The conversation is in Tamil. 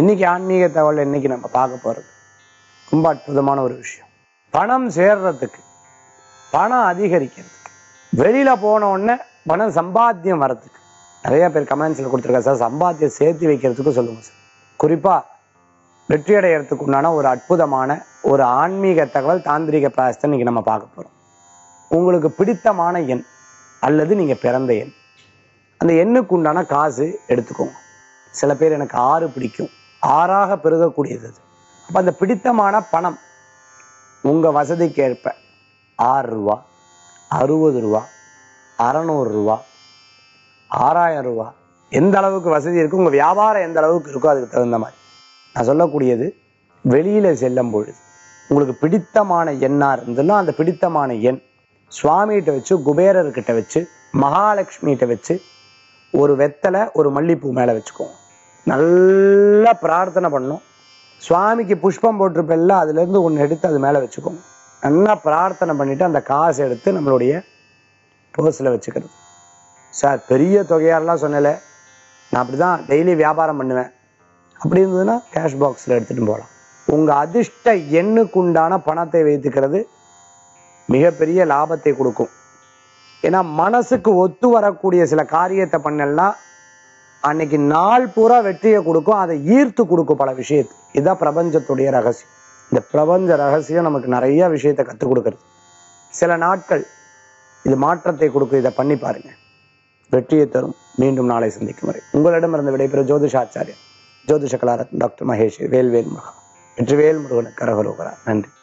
இன்னைக்கு ஆன்மீக தகவல் இன்னைக்கு நம்ம பார்க்க போறது ரொம்ப அற்புதமான ஒரு விஷயம். பணம் சேர்றதுக்கு, பணம் அதிகரிக்கிறதுக்கு, வெளியில போன உடனே பணம் சம்பாத்தியம் வர்றதுக்கு நிறைய பேர் கமெண்ட்ஸ்ல கொடுத்துருக்காங்க சார். சம்பாத்தியம் சேர்த்து வைக்கிறதுக்கு சொல்லுங்க சார். குறிப்பா வெற்றி அடைகிறதுக்கு உண்டான ஒரு அற்புதமான ஒரு ஆன்மீக தகவல், தாந்திரிக பிராயசத்தை இன்னைக்கு நம்ம பார்க்க போறோம். உங்களுக்கு பிடித்தமான எண் அல்லது நீங்க பிறந்த எண், அந்த எண்ணுக்கு உண்டான காசு எடுத்துக்கோங்க. சில பேர் எனக்கு 6 பிடிக்கும், 6ஆக பெருகக்கூடியது அது. அப்ப அந்த பிடித்தமான பணம் உங்க வசதிக்கு ஏற்ப 6 ரூபா, 60 ரூபா, 600 ரூபா, 6000 ரூபா, எந்த அளவுக்கு வசதி இருக்கு, உங்க வியாபாரம் எந்த அளவுக்கு இருக்கோ அதுக்கு தகுந்த மாதிரி நான் சொல்லக்கூடியது. வெளியில செல்லும் பொழுது உங்களுக்கு பிடித்தமான எண்ணா இருந்ததுன்னா அந்த பிடித்தமான எண் சுவாமிகிட்ட வச்சு, குபேரர்கிட்ட வச்சு, மகாலட்சுமிகிட்ட வச்சு, ஒரு வெத்தலை ஒரு மல்லிப்பூ மேல வச்சுக்கோங்க. நல்லா பிரார்த்தனை பண்ணும். சுவாமிக்கு புஷ்பம் போட்டிருப்பெல்லாம் அதுல இருந்து ஒன்று எடுத்து அது மேல வச்சுக்கோங்க. நல்லா பிரார்த்தனை பண்ணிட்டு அந்த காசை எடுத்து நம்மளுடைய பர்ஸ்ல வச்சுக்கிறது. சார் பெரிய தொகையாரெல்லாம் சொன்னல, நான் அப்படிதான் டெய்லி வியாபாரம் பண்ணுவேன், அப்படி இருந்ததுன்னா கேஷ் பாக்ஸ்ல எடுத்துட்டு போகலாம். உங்க அதிர்ஷ்ட எண்ணுக்குண்டான பணத்தை வைத்துக்கிறது மிகப்பெரிய லாபத்தை கொடுக்கும். ஏன்னா மனசுக்கு ஒத்து வரக்கூடிய சில காரியத்தை பண்ணலன்னா அன்னைக்கு நாள் பூரா வெற்றியை கொடுக்கும், அதை ஈர்த்து கொடுக்கும் பல விஷயத்து. இதுதான் பிரபஞ்சத்துடைய ரகசியம். இந்த பிரபஞ்ச ரகசியம் நமக்கு நிறைய விஷயத்தை கற்றுக் கொடுக்கறது. சில நாட்கள் இது மாற்றத்தை கொடுக்கும். இதை பண்ணி பாருங்க, வெற்றியை தரும். மீண்டும் நாளை சந்திக்கும் வரை உங்களிடமிருந்து விடைபெறும் ஜோதிஷாச்சாரியர், ஜோதிஷ கலாரத்ன டாக்டர் மகேஷ் வேல்வேல் முருகன். வெற்றிவேல் முருகனுக்கு கரகரோகரா. நன்றி.